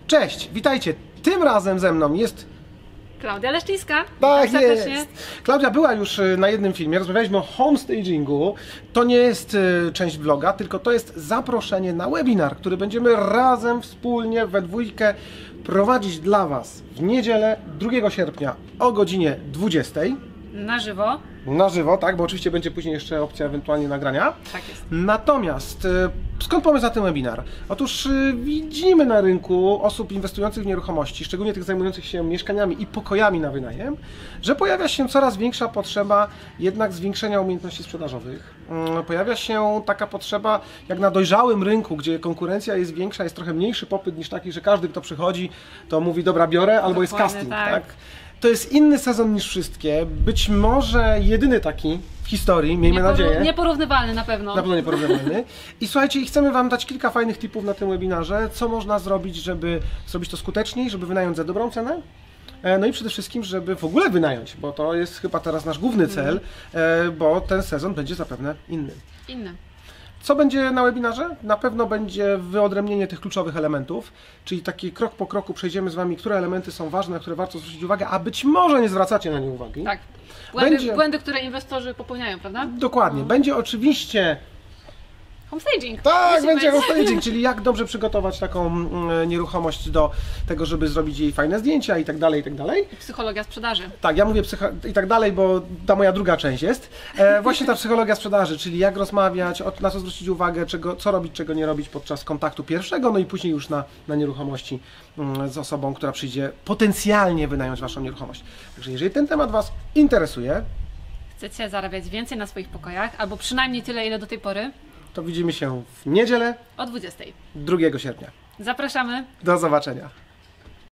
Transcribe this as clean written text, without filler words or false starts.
Cześć, witajcie. Tym razem ze mną jest Klaudia Leszczyńska. Tak jest. Klaudia była już na jednym filmie, rozmawialiśmy o homestagingu. To nie jest część vloga, tylko to jest zaproszenie na webinar, który będziemy razem, wspólnie, we dwójkę prowadzić dla Was w niedzielę 2 sierpnia o godzinie 20. Na żywo. Na żywo, tak, bo oczywiście będzie później jeszcze opcja ewentualnie nagrania. Tak jest. Natomiast skąd pomysł na ten webinar? Otóż widzimy na rynku osób inwestujących w nieruchomości, szczególnie tych zajmujących się mieszkaniami i pokojami na wynajem, że pojawia się coraz większa potrzeba jednak zwiększenia umiejętności sprzedażowych. Pojawia się taka potrzeba jak na dojrzałym rynku, gdzie konkurencja jest większa, jest trochę mniejszy popyt niż taki, że każdy, kto przychodzi, to mówi dobra, biorę, albo jest casting, tak? To jest inny sezon niż wszystkie, być może jedyny taki w historii, miejmy nadzieję. Nieporównywalny na pewno. Na pewno nieporównywalny. I słuchajcie, chcemy Wam dać kilka fajnych tipów na tym webinarze, co można zrobić, żeby zrobić to skuteczniej, żeby wynająć za dobrą cenę. No i przede wszystkim, żeby w ogóle wynająć, bo to jest chyba teraz nasz główny cel, bo ten sezon będzie zapewne inny. Co będzie na webinarze? Na pewno będzie wyodrębnienie tych kluczowych elementów, czyli taki krok po kroku przejdziemy z Wami, które elementy są ważne, na które warto zwrócić uwagę, a być może nie zwracacie na nie uwagi. Tak. Błędy, które inwestorzy popełniają, prawda? Dokładnie. Będzie oczywiście homestaging. Tak, będzie homestaging, czyli jak dobrze przygotować taką nieruchomość do tego, żeby zrobić jej fajne zdjęcia i tak dalej, i tak dalej. Psychologia sprzedaży. Tak, ja mówię i tak dalej, bo ta moja druga część jest. Właśnie ta psychologia sprzedaży, czyli jak rozmawiać, na co zwrócić uwagę, co robić, czego nie robić podczas kontaktu pierwszego, no i później już na nieruchomości z osobą, która przyjdzie potencjalnie wynająć Waszą nieruchomość. Także jeżeli ten temat Was interesuje, chcecie zarabiać więcej na swoich pokojach, albo przynajmniej tyle, ile do tej pory, to widzimy się w niedzielę o 20. 2 sierpnia. Zapraszamy. Do zobaczenia.